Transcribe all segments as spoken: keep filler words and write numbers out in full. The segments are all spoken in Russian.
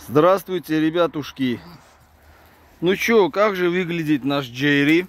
Здравствуйте, ребятушки. Ну чё, как же выглядит наш Джерри?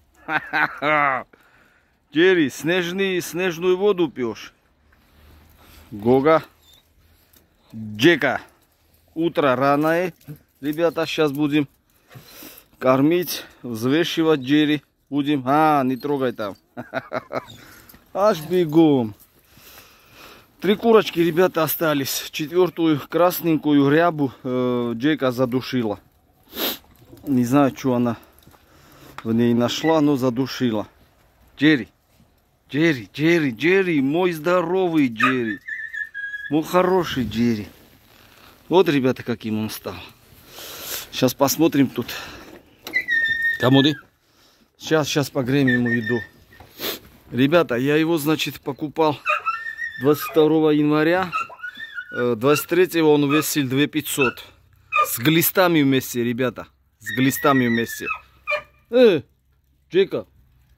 Джерри, снежный, снежную воду пьешь? Гога. Джека. Утро раное. Ребята, сейчас будем кормить, взвешивать Джерри. Будем. А, не трогай там. Аж бегом. Три курочки, ребята, остались. Четвертую красненькую рябу э, Джека задушила. Не знаю, что она в ней нашла, но задушила. Джерри, Джерри, Джерри, Джерри, мой здоровый Джерри. Мой хороший Джерри. Вот, ребята, каким он стал. Сейчас посмотрим тут. Камуды? Сейчас, сейчас погреем ему еду. Ребята, я его, значит, покупал двадцать второго января. двадцать третьего он весил две тысячи пятьсот. С глистами вместе, ребята. С глистами вместе. Э, Джека.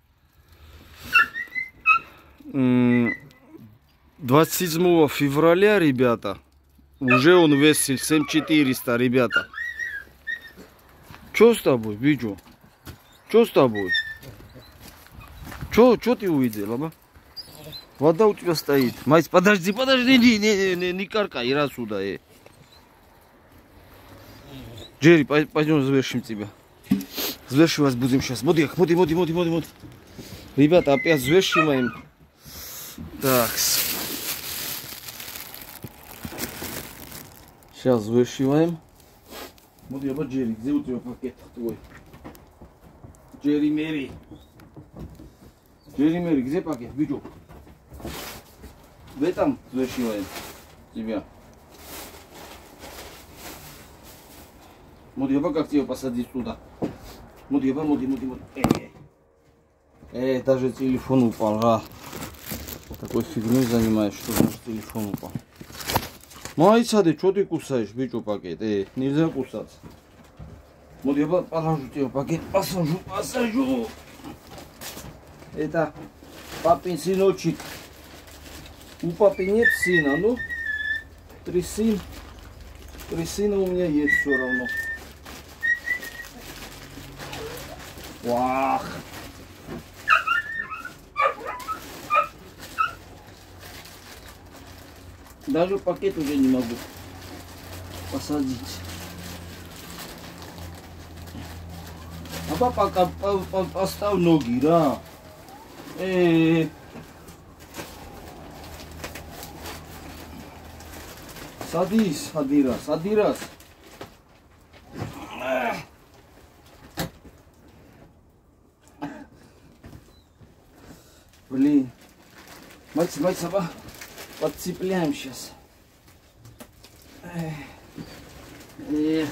двадцать седьмого февраля, ребята, уже он весил семь тысяч четыреста, ребята. Что с тобой, Биджу? Что с тобой? Что, что ты увидел, аба? Вода у тебя стоит. Мать, подожди, подожди, не, не, не, не каркай, иди сюда. Э. Джерри, пойдем завершим тебя. Завершивать будем сейчас. Моди, моди, моди, моди, моди, моди. Ребята, опять завершиваем. Так. Сейчас завершиваем. Моди, аба, Джерри, где у тебя пакет твой? Джерри Мэри. Джерри Мэри, где пакет? Биджу. В этом завершиваем тебя. Моди, аба, как тебя посадить туда? Моди, аба, моди, моди, моди. Эй, эй, даже телефон упал, а. Такой фигней занимаешь, что даже телефон упал. Майсады, что ты кусаешь, Биджу, пакет? Эй, нельзя кусаться. Моди, аба, положу тебе пакет, посажу, посажу. Это папин сыночек. У папы нет сына, ну, три сына, три сына у меня есть все равно. Вах! Даже пакет уже не могу посадить. А папа пока поставь ноги, да. Э-э-э. Садись, Адирас, Адирас. Блин. Мать, мать, собака. Подцепляем сейчас. Эх.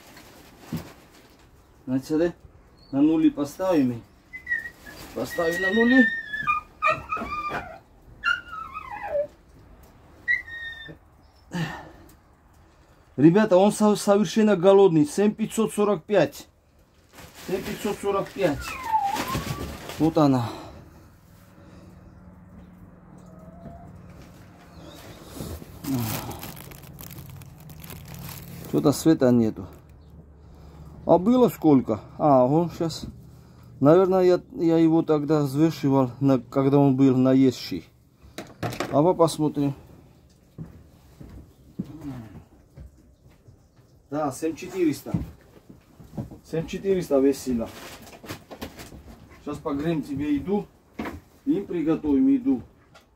Значит, сюда на нули поставим. Поставим на нули. Ребята, он совершенно голодный. семь тысяч пятьсот сорок пять. семь тысяч пятьсот сорок пять. Вот она. Что-то света нету. А было сколько? А, он сейчас... Наверное, я, я его тогда взвешивал, на, когда он был наезжий. А мы посмотрим. Да, семь тысяч четыреста. семь тысяч четыреста весила. Сейчас погреем тебе еду. Им приготовим еду.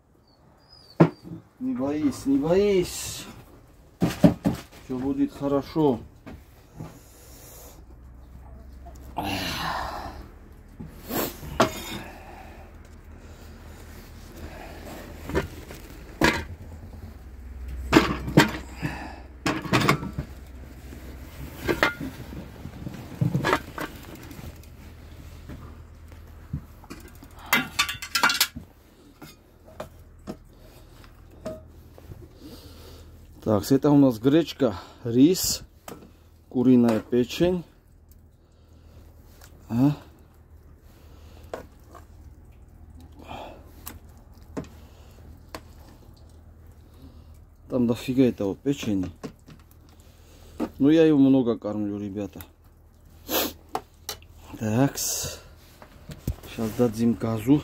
Не боись, не боись. Все будет хорошо. Так, это у нас гречка, рис, куриная печень. А? Там дофига этого печени. Но я его много кормлю, ребята. Так, сейчас дадим газу.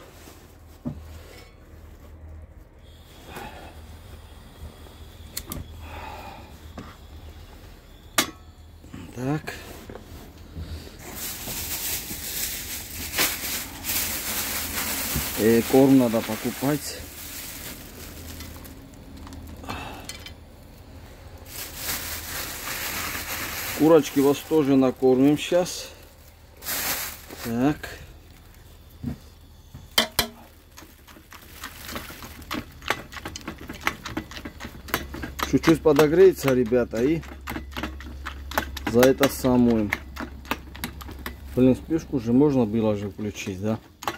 Так. И корм надо покупать. Курочки вас тоже накормим сейчас. Так. Чуть-чуть подогреется, ребята, и за это самое. Блин, спешку же можно было же включить, да?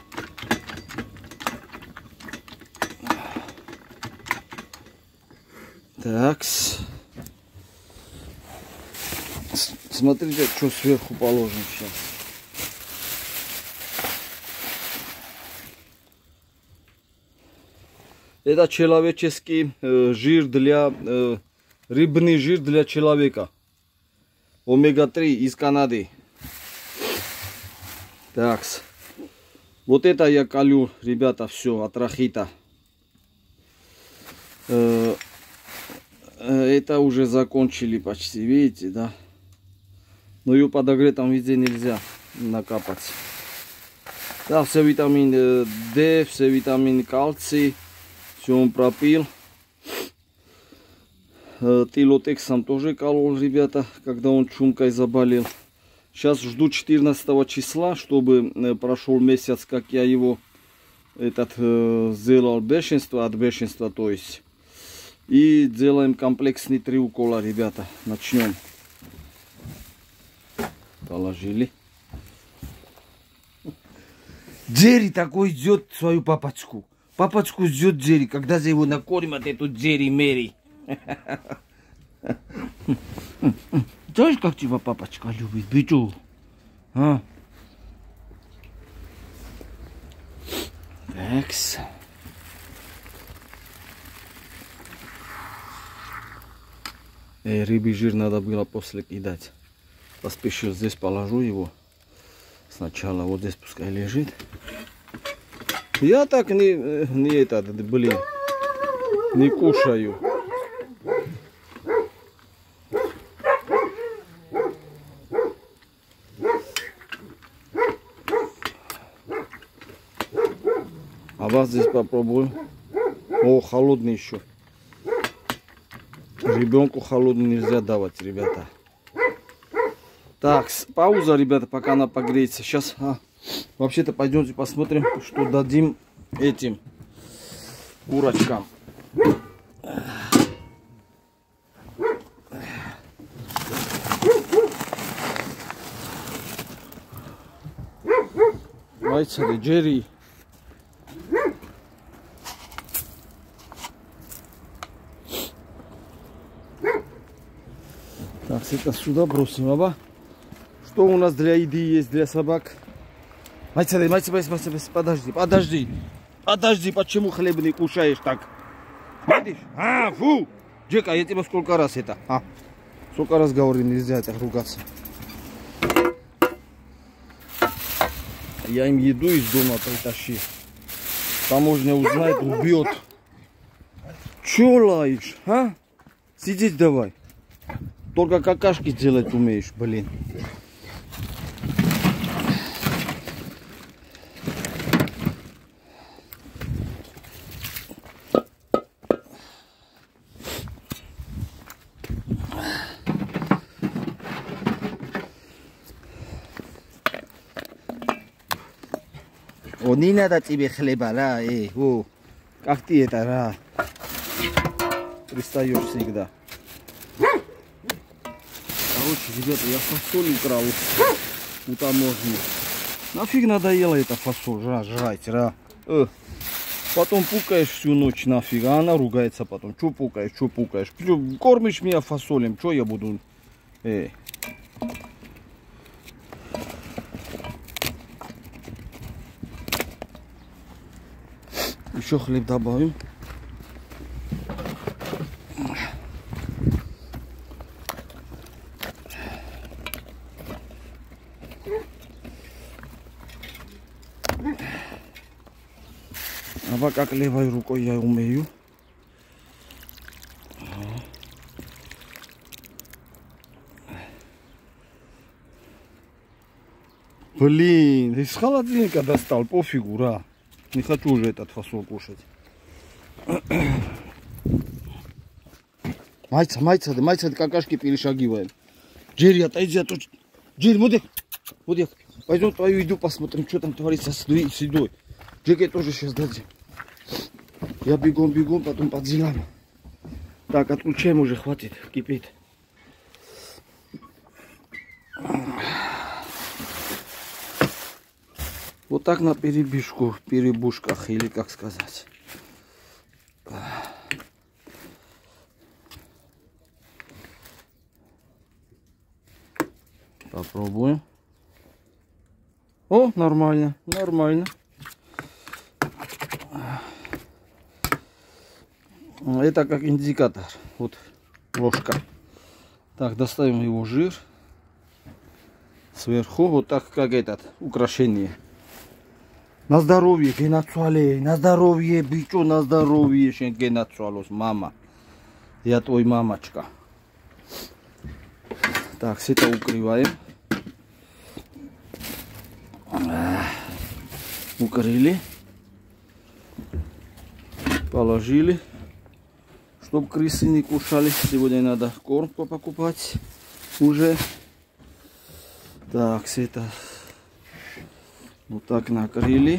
Так. Смотрите, что сверху положим сейчас. Это человеческий э, жир для... Э, рыбный жир для человека. омега три из Канады. Так. Вот это я колю, ребята, все от рахита. Э, это уже закончили почти, видите, да? Но ее подогретом везде нельзя накапать. Да, все витамин D, все витамин кальций. Все он пропил. Тилотексом тоже колол, ребята, когда он чумкой заболел. Сейчас жду четырнадцатого числа, чтобы прошел месяц, как я его этот сделал бешенство, от бешенства, то есть. И делаем комплексный три укола, ребята. Начнем. Положили. Джерри такой ждет свою папочку. Папочку ждет Джерри, когда же его накормят, эту Джерри Мэри. Знаешь, как тебя папочка любит, бичу? А? Такс. Э, рыбий жир надо было после кидать. Поспешил, здесь положу его. Сначала вот здесь пускай лежит. Я так не, не этот, блин, не кушаю. А вас здесь попробую. О, холодный еще. Ребенку холодный нельзя давать, ребята. Так, пауза, ребята, пока она погреется. Сейчас, а, вообще-то, пойдемте посмотрим, что дадим этим курочкам. Давайте, Джерри. Так, это сюда бросим, аба. Что у нас для еды есть для собак? Мать, мать, мать, мать, подожди, подожди. Подожди, почему хлеб не кушаешь так? Видишь? А, фу! Джека, я тебе сколько раз это? А? Сколько раз говорю, нельзя так ругаться. Я им еду из дома притащи. Таможня узнает, убьет. Че лаешь, а? Сидеть давай. Только какашки делать умеешь, блин. О, не надо тебе хлеба, да, эй, о, как ты это, да, пристаешь всегда. Короче, ребята, я фасоль украл у таможни. Нафиг надоело эта фасоль, жрать, ра. Э. Потом пукаешь всю ночь нафиг, а она ругается потом. Че пукаешь, че пукаешь? Кормишь меня фасолем, что я буду? Эй. Еще хлеб добавим. Aba как левой рукой я умею. Блин, из холодильника достал, пофигу, ра. Не хочу уже этот фасол кушать. Майца, майца, майца, какашки перешагиваем. Джерри, отойди, а то... Джерри, мудек, мудек. Пойдем твою еду посмотрим, что там творится с едой. Джеки тоже сейчас дадим. Я бегом, бегом, потом под делами. Так, отключаем уже, хватит, кипит. Вот так на перебежку, перебушках, или как сказать. Попробуем. О, нормально, нормально. Это как индикатор. Вот ложка. Так, доставим его жир. Сверху вот так, как этот, украшение. На здоровье, генацуале, на здоровье, бичо, на здоровье, генацуалос, мама. Я твой мамочка. Так, все это укрываем. Укрыли. Положили. Чтоб крысы не кушали. Сегодня надо корм покупать уже. Так, все это вот так накрыли.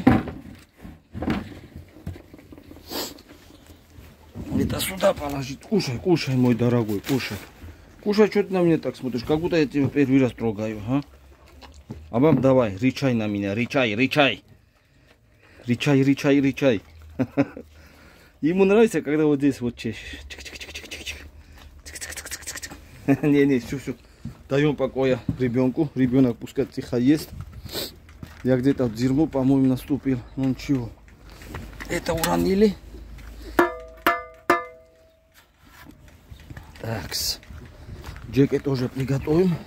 Это сюда положить. Кушай, кушай, мой дорогой, кушай. Кушай, что ты на меня так смотришь? Как будто я тебя первый раз трогаю, а? А вам давай, рычай на меня, рычай, рычай. Рычай, рычай, рычай. Ему нравится, когда вот здесь вот чешешь. Не-не, все-все. Даем покоя ребенку. Ребенок пускай тихо ест. Я где-то в дерьмо, по-моему, наступил. Ну ничего. Это уронили. Такс. Джеки тоже приготовим.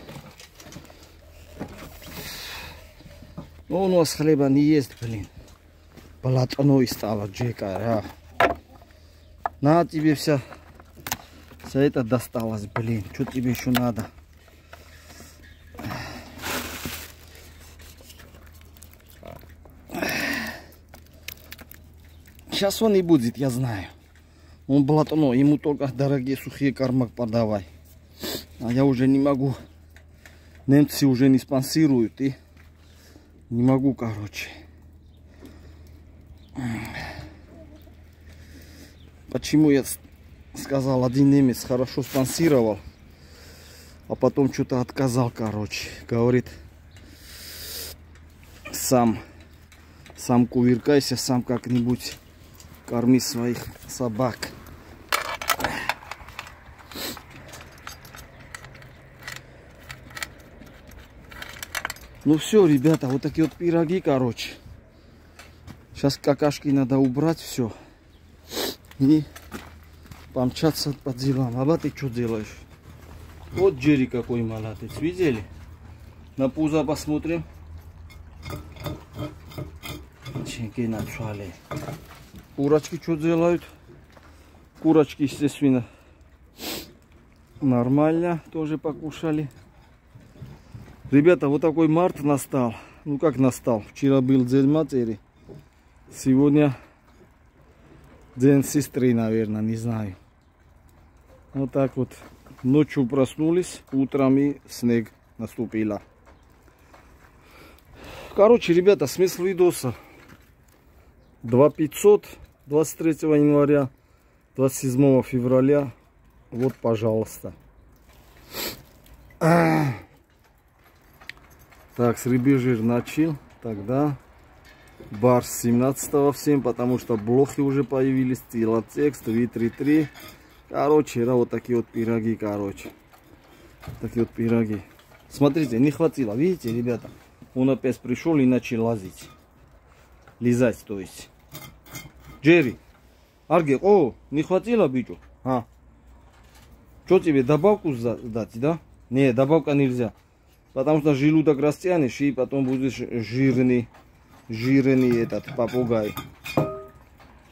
Но у нас хлеба не есть, блин. Полотной стало Джека. А. На тебе вся. Вся это досталось, блин. Что тебе еще надо? Сейчас он и будет, я знаю. Он блатно, ему только дорогие сухие кормак подавай. А я уже не могу. Немцы уже не спонсируют и не могу, короче. Почему я сказал, один немец хорошо спонсировал, а потом что-то отказал, короче. Говорит, сам, сам кувыркайся, сам как-нибудь корми своих собак. Ну все, ребята, вот такие вот пироги, короче. Сейчас какашки надо убрать, все. И помчаться по делам. А ты что делаешь? Вот Джерри какой молодец. Видели? На пузо посмотрим. Ченки начали. Курочки что делают? Курочки, естественно, нормально. Тоже покушали. Ребята, вот такой март настал. Ну как настал? Вчера был День матери. Сегодня День сестры, наверное, не знаю. Вот так вот. Ночью проснулись, утром и снег наступила. Короче, ребята, смысл видоса. два тысячи пятьсот двадцать третьего января, двадцать седьмого февраля. Вот, пожалуйста. Так, с рыбий жир начал. Тогда барс семнадцатого всем, потому что блохи уже появились. Телотекст, ви тридцать три. Короче, да, вот такие вот пироги, короче. Такие вот пироги. Смотрите, не хватило. Видите, ребята? Он опять пришел и начал лазить. Лизать, то есть. Джерри. Арге, о, не хватило, бичу? А. Что тебе, добавку дать, да? Не, добавка нельзя. Потому что желудок растянешь, и потом будешь жирный, жирный этот попугай.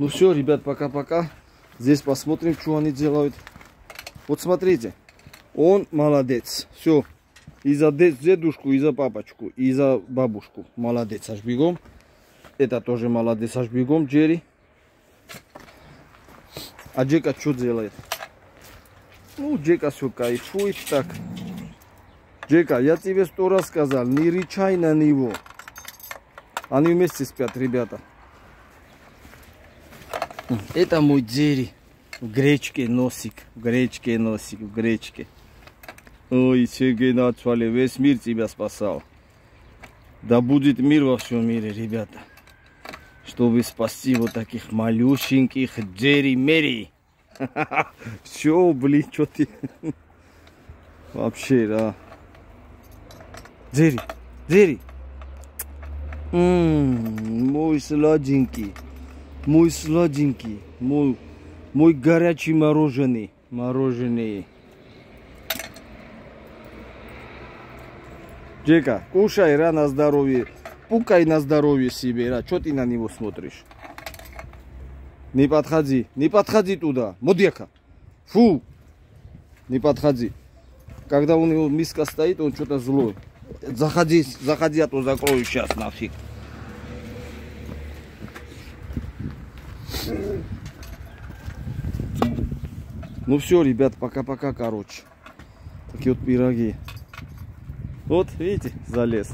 Ну все, ребят, пока-пока. Здесь посмотрим, что они делают. Вот смотрите, он молодец. Все, и за дедушку, и за папочку, и за бабушку. Молодец, аж бегом. Это тоже молодец, аж бегом, Джерри. А Джека что делает? Ну, Джека все кайфует так. Джека, я тебе сто раз сказал, не рычай на него. Они вместе спят, ребята. Это мой Джерри. В гречке носик, в гречке носик, в гречке. Ой, Сергей Начвали, весь мир тебя спасал. Да будет мир во всем мире, ребята. Чтобы спасти вот таких малюсеньких Джерри-Мери. Все, блин, что ты... Вообще, да. Джерри, Джерри. М-м, мой сладенький, мой сладенький, мой, мой горячий мороженый, мороженый. Джека, кушай, ра, на здоровье, пукай на здоровье себе, ра, что ты на него смотришь? Не подходи, не подходи туда, мудека, фу, не подходи. Когда у него миска стоит, он что-то злой. Заходи, заходи, а то закрою сейчас нафиг. Ну все, ребят, пока-пока, короче. Такие вот пироги. Вот, видите, залез.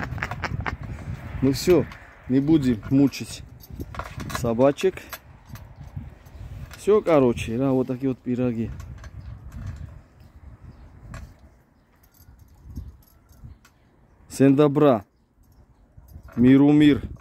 Ну все, не будем мучить собачек. Все, короче, да, вот такие вот пироги. Всем добра. Миру мир.